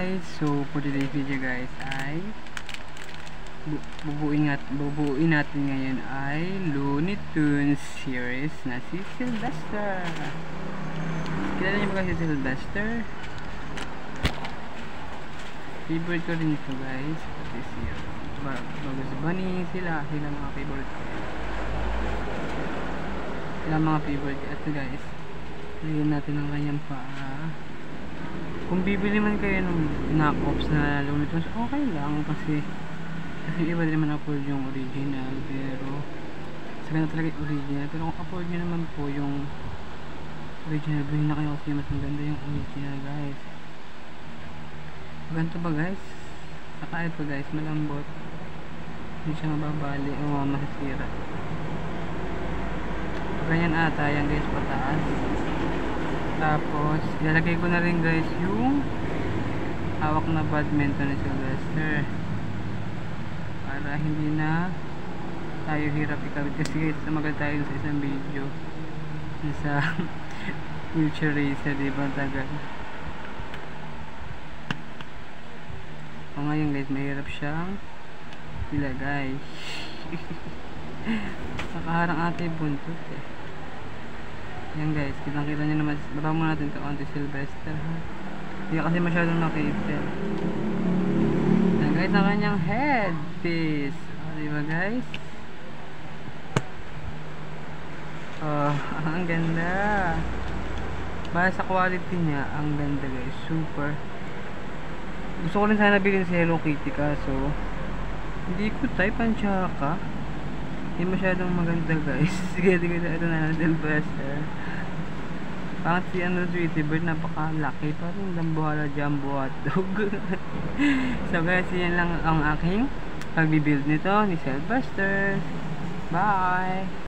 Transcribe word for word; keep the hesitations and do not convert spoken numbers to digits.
guys, so for today's video guys ay bu bubuin, nat bubuin natin ngayon ay Looney Tunes series na si Sylvester. Kilala niyo ba kasi si Sylvester? Favorite ko rin ito guys, pati si Bugs Bunny, sila, sila mga favorite ko. Sila mga favorite ko. Ito guys, lagyan natin ang kanyang paa. Kung bibili man kayo ng knock-offs na Looney Tunes, okay lang kasi kasi iba din naman afford yung original, pero sa ganda talaga yung original. Pero kung afford nyo naman po yung original, bilhin na kayo kasi mas maganda yung original guys. Ganito ba guys? Saka ito guys, malambot, hindi siya mababali o masisira. Ganyan ata yan guys, pataas. Tapos ilalagay ko na rin guys yung hawak na badminton ni Sylvester para hindi na tayo hirap ikabit, kasi guys tumagal tayo sa isang video sa Future Racer, diba? Tagal. O ngayon guys, mahirap siyang ilagay. Nakaharang ate yung buntot eh. Yan guys, kitang kita nyo naman. Baba mo natin ito onto Sylvester ha. Hindi kasi masyadong nakita. Yan guys, ang kanyang headpiece. O diba guys? Oh, ang ganda. Basta sa quality niya, ang ganda guys. Super. Gusto ko rin sana bilhin si Hello Kitty kaso hindi ko type ang tsaka. Hindi masyadong maganda guys. Sige, sige, ito na lang Sylvester. Pangat si ano, Sweetie Bird, napakalaki. Parang lambuhala jumbo hotdog. So guys, yan lang ang aking pagbibuild nito ni Sylvester. Bye!